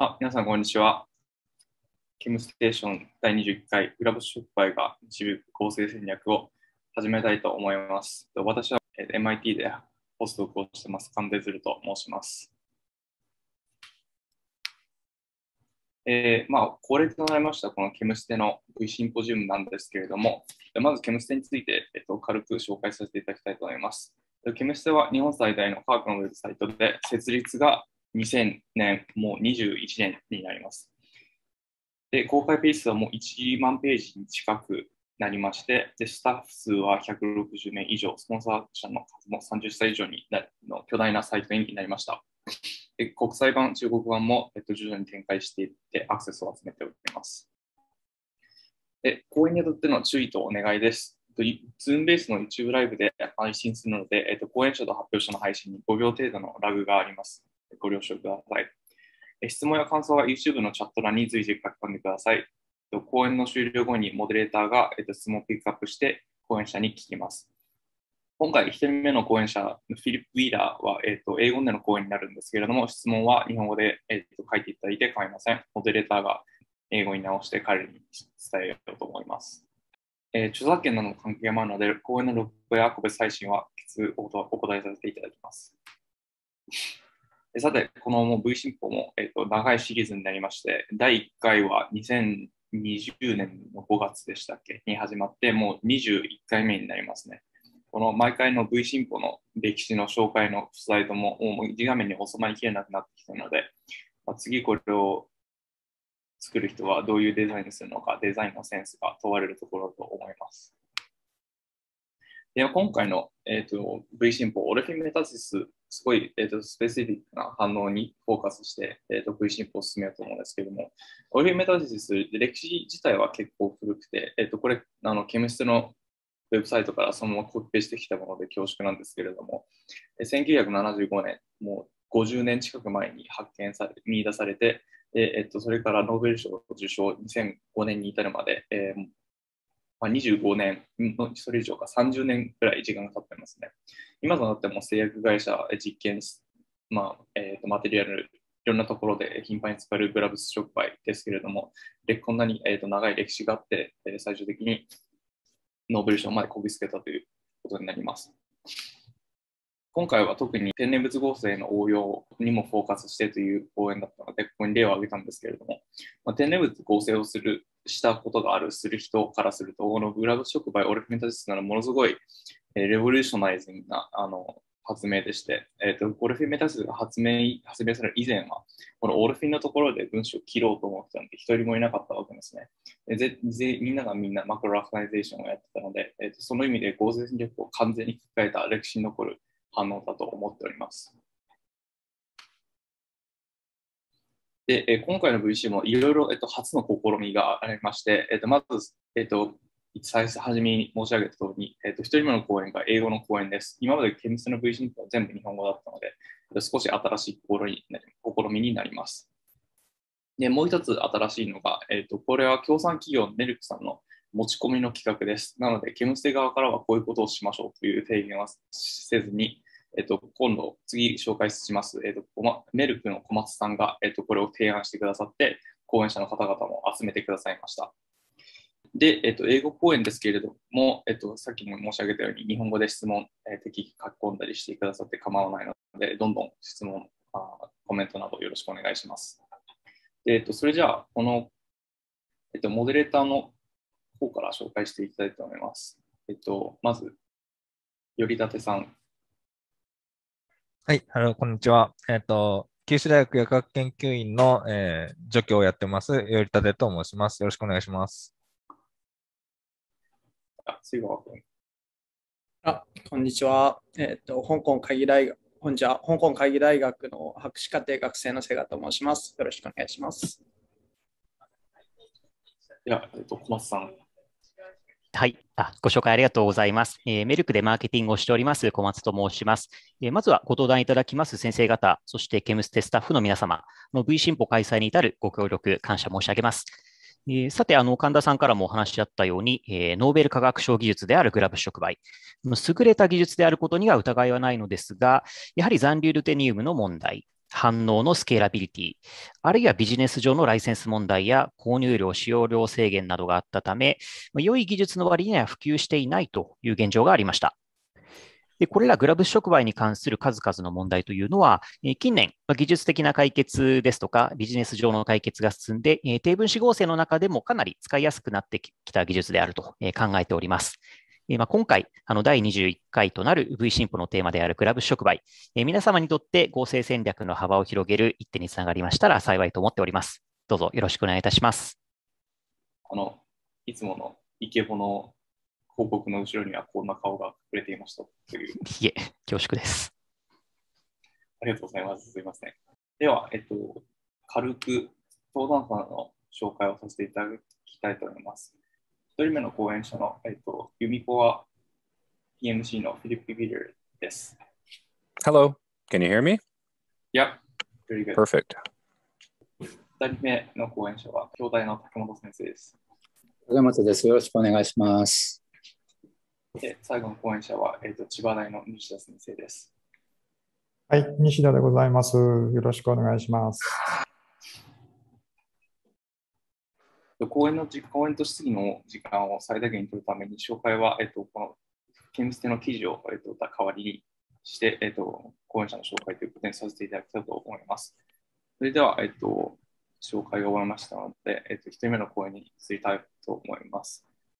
皆さん、こんにちは。ケムステーション第21回グラブ触媒が導く構成戦略を始めたいと思います。私は MIT でポストクをしています、神出鶴と申します。恒例となりましたこのケムステの V シンポジウムなんですけれども、まずケムステについて、軽く紹介させていただきたいと思います。ケムステは日本最大の科学のウェブサイトで、設立が2000年、もう21年になります。で、公開ペースはもう1万ページに近くなりまして、でスタッフ数は160名以上、スポンサー者の数も30歳以上になるの巨大なサイトになりました。で国際版、中国版も、徐々に展開していってアクセスを集めております。で講演にとっての注意とお願いです。Zoom ベースの YouTube ライブで配信するので、講演者と発表者の配信に5秒程度のラグがあります。ご了承ください。質問や感想は YouTube のチャット欄に随時書き込んでください。講演の終了後にモデレーターが質問をピックアップして講演者に聞きます。今回1人目の講演者、フィリップ・ウィーラーは、英語での講演になるんですけれども、質問は日本語で、書いていただいて構いません。モデレーターが英語に直して彼に伝えようと思います。著作権などの関係もあるので、講演の録画や個別配信はお答えさせていただきます。さて、この V 進歩も、長いシリーズになりまして、第1回は2020年の5月でしたっけに始まって、もう21回目になりますね。この毎回の V 進歩の歴史の紹介のスライドも、もう1画面に収まりきれなくなってきたので、次これを作る人はどういうデザインにするのか、デザインのセンスが問われるところと思います。で今回の、V 進歩、オレフィンメタシス、すごい、スペシフィックな反応にフォーカスして、V 進歩を進めようと思うんですけども、オレフィンメタシス、歴史自体は結構古くて、これ、ケミストのウェブサイトからそのままコピペしてきたもので恐縮なんですけれども、1975年、もう50年近く前に見出されて、それからノーベル賞受賞2005年に至るまで、25年のそれ以上か30年くらい時間が経ってますね。今となっても製薬会社、実験、マテリアル、いろんなところで頻繁に使われるグラブス触媒ですけれども、こんなに、長い歴史があって、最終的にノーベル賞までこぎつけたということになります。今回は特に天然物合成の応用にもフォーカスしてという講演だったので、ここに例を挙げたんですけれども、天然物合成をしたことがする人からすると、このグラブ触媒オレフィメタシスならものすごいレボリューショナイズな発明でして、オレフィメタシスが発明される以前は、このオレフィンのところで文章を切ろうと思ってたので、一人もいなかったわけですね。みんながみんなマクロラファナイゼーションをやってたので、その意味で合成戦略を完全に書き換えた歴史に残る反応だと思っております。で、今回の VC もいろいろ、初の試みがありまして、まず、最初めに申し上げた通りに、1人目の講演が英語の講演です。今までケミストの VC は全部日本語だったので、少し新しい試みになります。で、もう一つ新しいのが、これは協賛企業のメルクさんの持ち込みの企画です。なので、ケムステ側からはこういうことをしましょうという提言はせずに、今度、次紹介します、メルクの小松さんが、これを提案してくださって、講演者の方々も集めてくださいました。で、英語講演ですけれども、さっきも申し上げたように、日本語で質問、適宜書き込んだりしてくださって構わないので、どんどん質問、コメントなどよろしくお願いします。それじゃあ、この、モデレーターの方から紹介していきたいと思います。まず、頼立さん。 はい、こんにちは。九州大学薬学研究院の、助教をやってます、頼立と申します。よろしくお願いします。 水川君。 こんにちは。香港会議大学、こんにちは。香港会議大学の博士課程学生の瀬賀と申します。よろしくお願いします。 では、小松さん。 はい、ご紹介ありがとうございます。メルクでマーケティングをしております小松と申します。まずはご登壇いただきます先生方、そしてケムステスタッフの皆様の V 進歩開催に至るご協力感謝申し上げます。さて、神田さんからもお話しあったように、ノーベル化学賞技術であるグラブ触媒、優れた技術であることには疑いはないのですが、やはり残留ルテニウムの問題、 反応のスケーラビリティ、あるいはビジネス上のライセンス問題や購入量、使用量制限などがあったため、良い技術の割には普及していないという現状がありました。で、これらグラブ触媒に関する数々の問題というのは、近年、技術的な解決ですとか、ビジネス上の解決が進んで、低分子合成の中でもかなり使いやすくなってきた技術であると考えております。今回、第21回となる V 進歩のテーマであるグラブ触媒、皆様にとって合成戦略の幅を広げる一手につながりましたら幸いと思っております。どうぞよろしくお願いいたします。 いつものイケボの広告の後ろにはこんな顔が隠れていましたという。 いえ、恐縮です。 ありがとうございます。すいません。では、軽く登壇者の紹介をさせていただきたいと思います。1人目の講演者の、ユミコア PMC のフィリップ・ビルです。 Hello, can you hear me? Yeah, very good. Perfect. 2人目の講演者は、京大の竹本先生です。 竹本です。よろしくお願いします。 で、最後の講演者は、千葉大の西田先生です。 はい、西田でございます。よろしくお願いします。 講演と質疑の時間を最大限に取るために、紹介は、このケムステの記事を、代わりにして、講演者の紹介ということにさせていただきたいと思います。それでは、紹介が終わりましたので、1人目の講演に移りたいと思います。